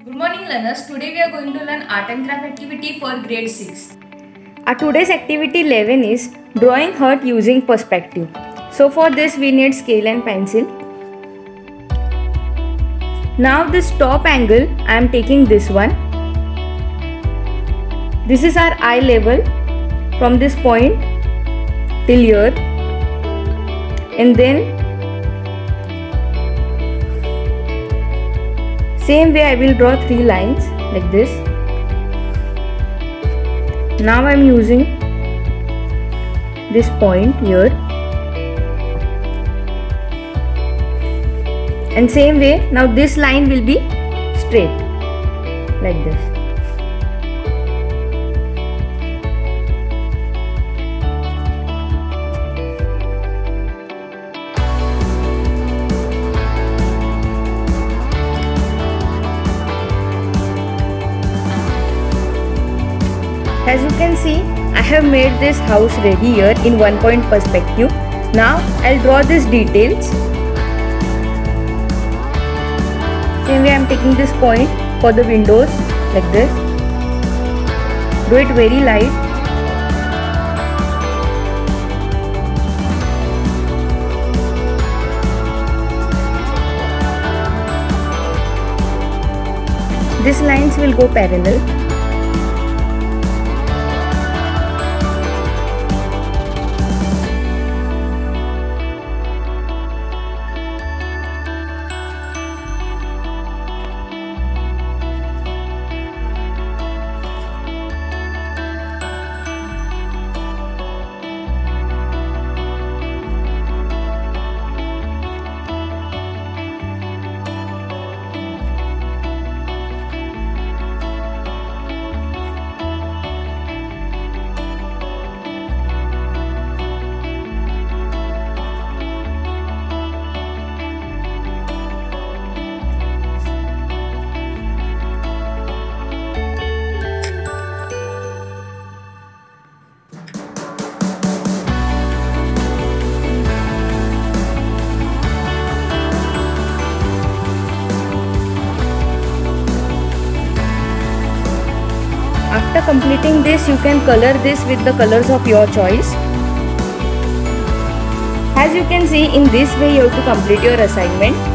Good morning learners. Today we are going to learn art and craft activity for grade 6. Our today's activity 11 is drawing heart using perspective. So for this we need scale and pencil. Now this top angle I am taking this one. This is our eye level from this point till here, and then same way I will draw 3 lines like this. Now I am using this point here, and same way now this line will be straight like this. As you can see, I have made this house ready here in 1 point perspective. Now I'll draw these details. Same way I'm taking this point for the windows like this. Do it very light. These lines will go parallel. After completing this, you can color this with the colors of your choice. As you can see, in this way you have to complete your assignment.